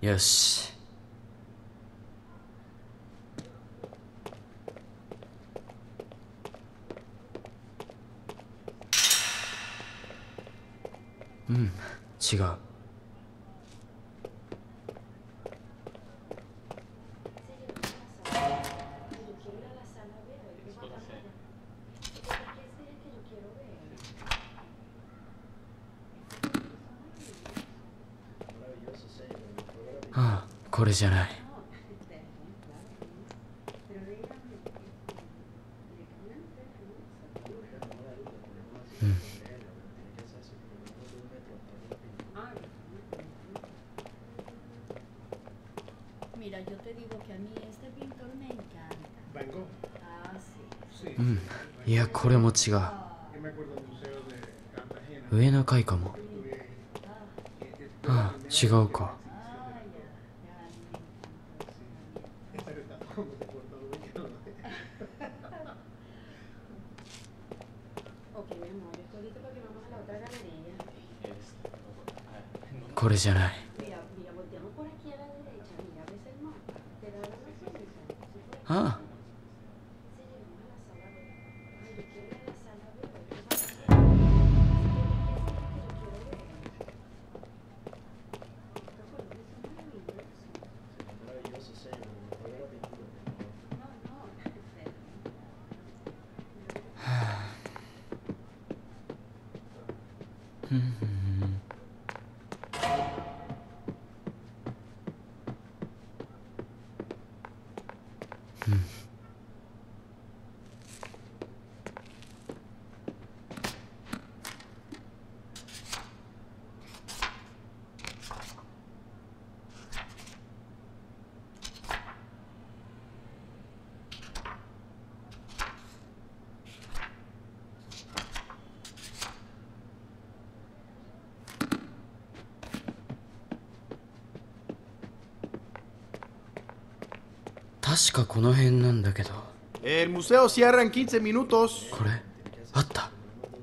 よし。うん、違う。ああ、これじゃない。うん。うん、いやこれも違う。上の階かも。ああ、違うか。これじゃない。ああ。確かこの辺なんだけど。 El museo cierra en 15 minutos. これあった。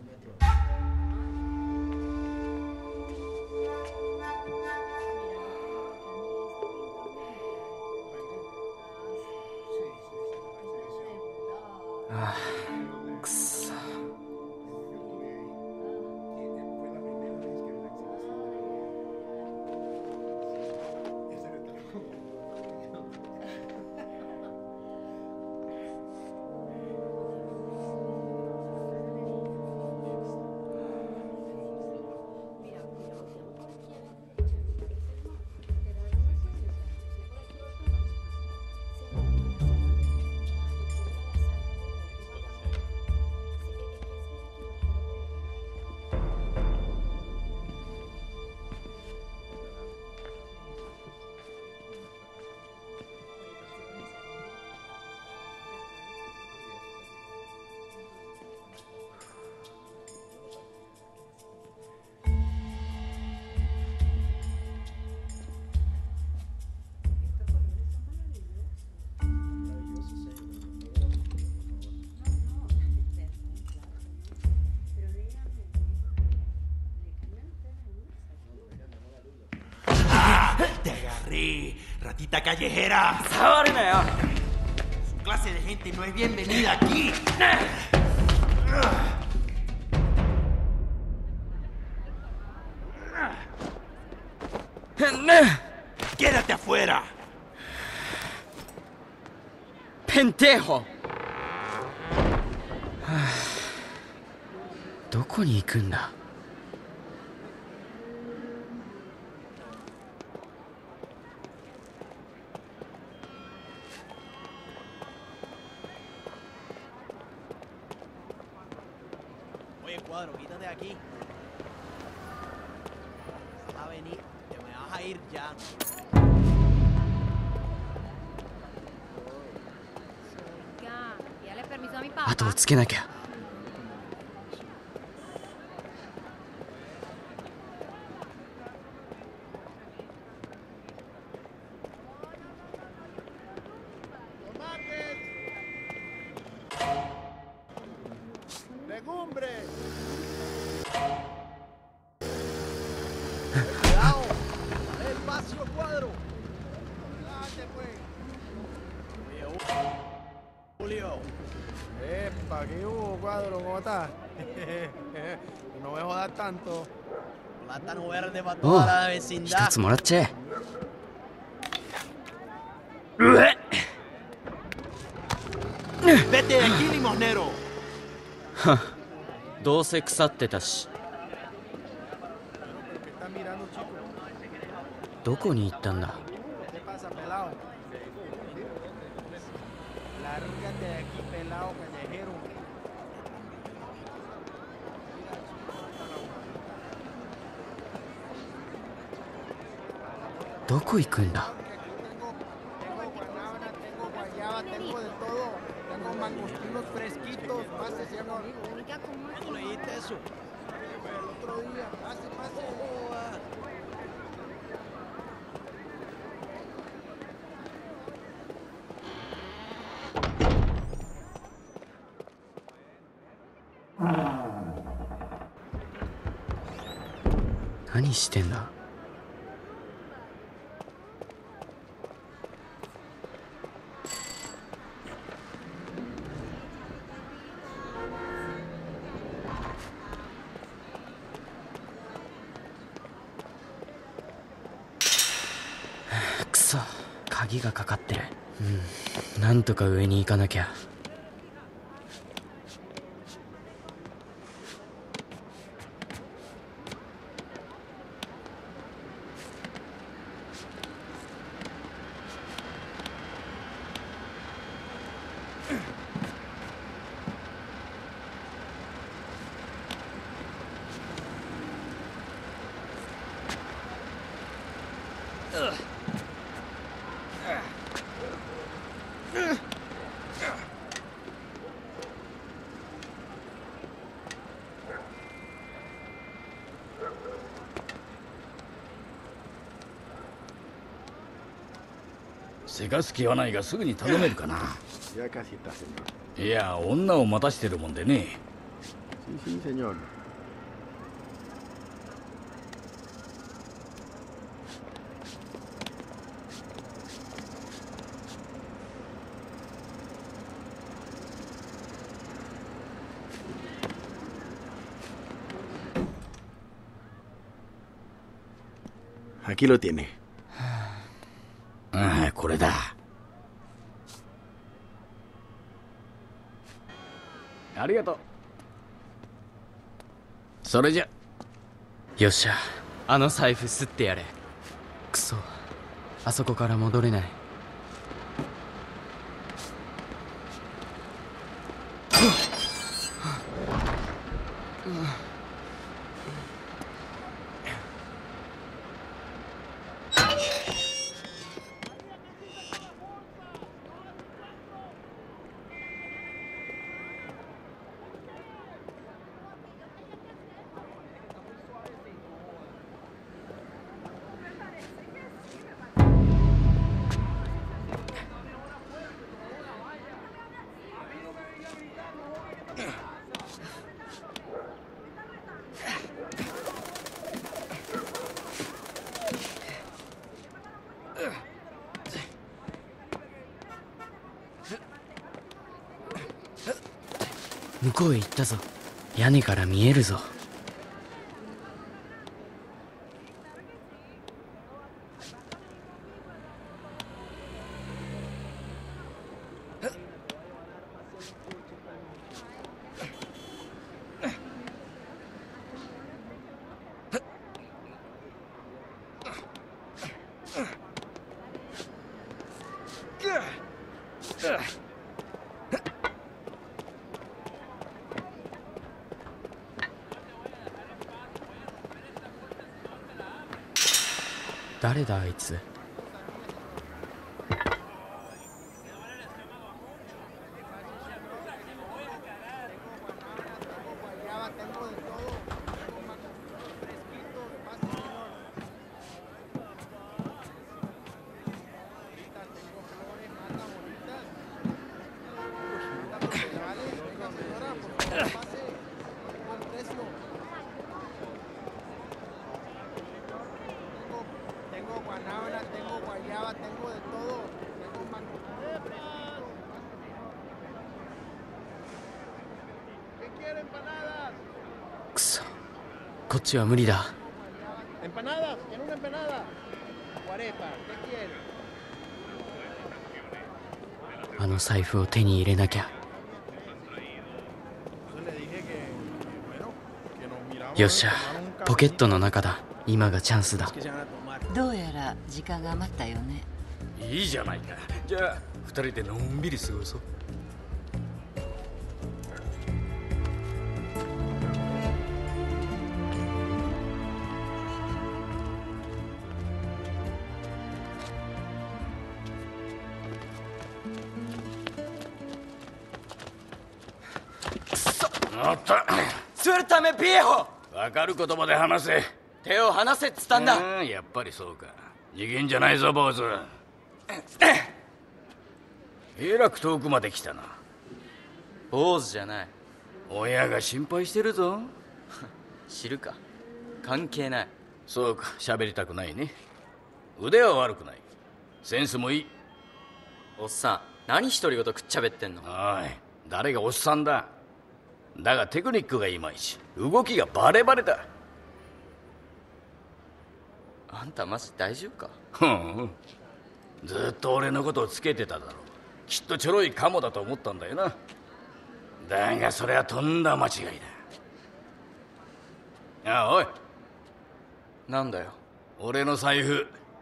ああ、くそ。 Te agarré, ratita callejera. ¡Ahora no! Su clase de gente no es bienvenida aquí. Quédate afuera. ¡Pendejo! どこに行くんだ。 Oye, cuadro, quítate de aquí. Vas a venir, te me vas a ir ya. 後をつけなきゃ。 Cuidado, despacio, cuadro. tanto. Plátano verde para おう toda la 一 vecindad. つもらっちゃえ。 Vete de aquí, limosnero. どうせ腐ってたし。 ¿Pero qué estás mirando, chico? どこに行ったんだ。 ¿Qué pasa, pelado? Lárgate de aquí, pelado callejero. どこ行くんだ。 Tengo guanábana, tengo guayaba, tengo de todo. Tengo mangostinos fresquitos. Pase, señor. ¿Cuándo leíste eso? El otro día. Pase, pase. ¿何してんだ。 くそ、鍵がかかってる。なんとか上に行かなきゃ。 せかす気はないがすぐに頼めるかな。 Ya casi está, señor. いや、女を待たしてるもんでね。 Sí, sí, señor. Aquí lo tiene. ああ、これだ。ありがとう。それじゃ。 よっしゃ、あの財布吸ってやれ。くそ、あそこから戻れない。向こうへ行ったぞ。屋根から見えるぞ。誰だあいつ。 Tengo guanábana, tengo guayaba, tengo de todo. Tengo mango. ¿Qué quieren, empanadas? くそ、ここっちは無理だ。 Empanadas, ¿quiere una empanada? O arepa, ¿qué quiere? あの財布を手に入れなきゃ。 Entonces le dije que, bueno, que nos miramos よっしゃ、 a tomar un ポケット cafecito. の中だ。今がチャンスだ。 Que se van a tomar. どうやら時間が余ったよね。 いいじゃないか。じゃあ二人でのんびり過ごそう。おっと、 座るためビエホ。 わかる言葉で話せ。 手を離せっつったんだ。 やっぱりそうか。逃げんじゃないぞ坊主。えらく遠くまで来たな。 坊主じゃない。 親が心配してるぞ。 知るか。関係ない。 そうか、喋りたくないね。腕は悪くない。センスもいい。 おっさん、何独り言くっちゃべってんの。 おい、誰がおっさんだ。だがテクニックがいまいち。動きがバレバレだ。 あんたマジ大丈夫か。 ふん、ずっと俺のことをつけてただろう。きっとちょろいカモだと思ったんだよな。だがそれはとんだ間違いだ。おい、 なんだよ。 俺の財布。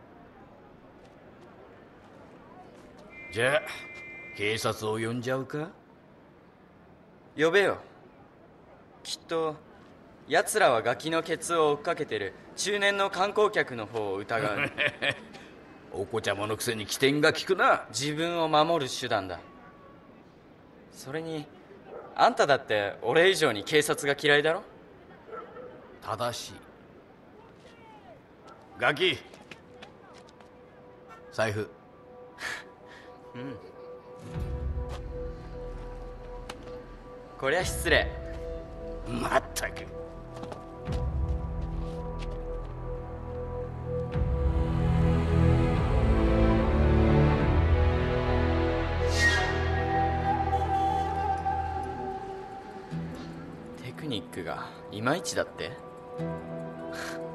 じゃあ警察を呼んじゃうか。 呼べよ。きっと奴らはガキのケツを追っかけてる中年の観光客の方を疑う。 お子ちゃまのくせに起点が利くな。 自分を守る手段だ。それにあんただって俺以上に警察が嫌いだろ。 正しい。ガキ、財布。 こりゃ失礼。 まったく。 テクニックがいまいちだって。